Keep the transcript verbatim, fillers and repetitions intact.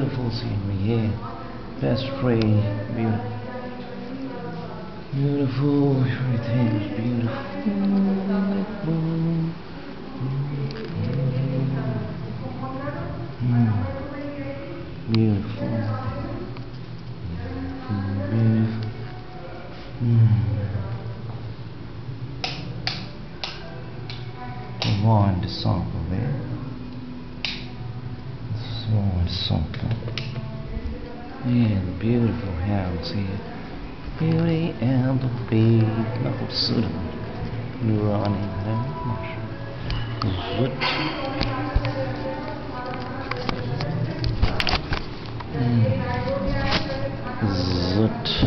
beautiful scenery here. Best free, beautiful. Beautiful, everything is beautiful. Mm. Beautiful. Beautiful. Mm. Rewind the sample there. Let's rewind the sample. Yeah, the beautiful house here. Beauty and the Beast. No, sudden. You're running there. Not sure. Zut. Mm. Zut.